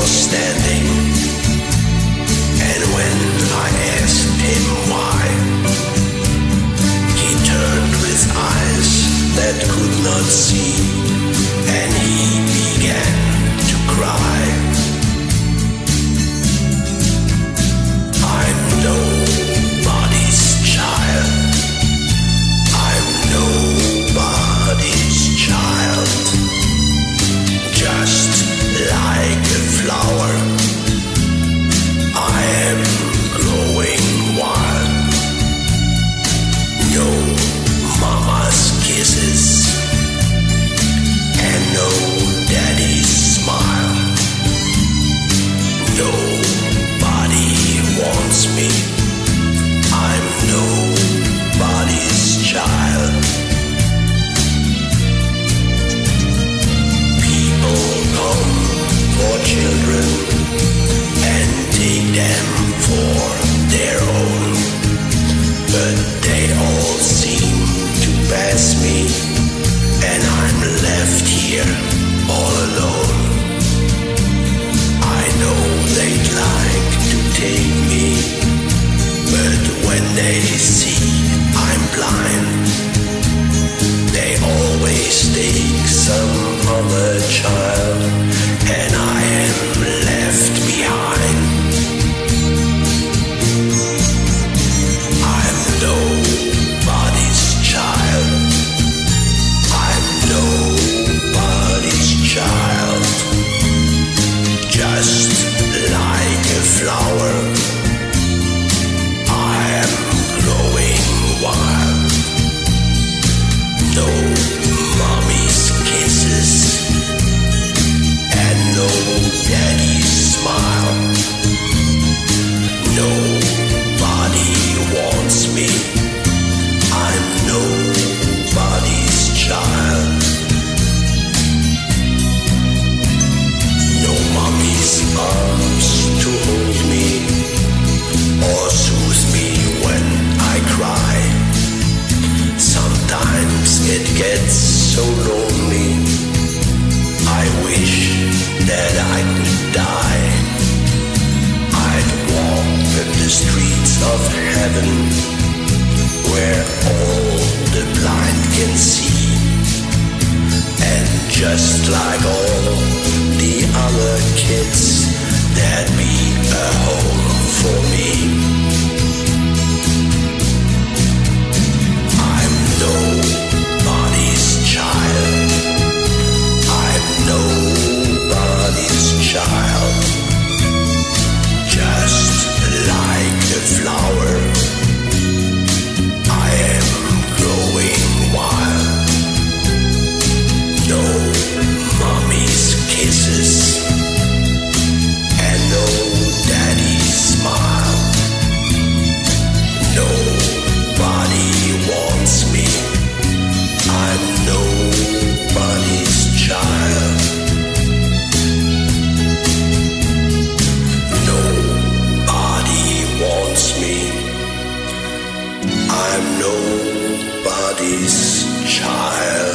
was standing, and when I asked him why, he turned with eyes that could not see, and he began to cry. I'm nobody's child. I'm nobody's child. Just like a flower, I am growing wild. No mama's kisses and no daddy's smile. Nobody wants me. I'm nobody's child. People come for children and take them for their own, but they all seem to pass me, and I'm left here all alone. I know they'd like to take me, but when they see I'm blind, they always take some other child, and I am left behind. I'm nobody's child. I'm nobody's child. Just like a flower, I am growing wild. No mommy's kisses and no daddy's smile. Nobody wants me. I'm nobody's child. No mommy's arms to hold me or soothe me when I cry. Sometimes it gets so lonely, I wish that I could die. I'd walk in the streets of heaven, where all the blind can see, and just like all the other kids, there'd be a home for me. I'm nobody's child. I'm nobody's child. Just like a flower, I am growing wild. No mommy's kisses and no daddy's smile. Nobody wants me. I'm nobody's child. Nobody wants me. I'm nobody's child.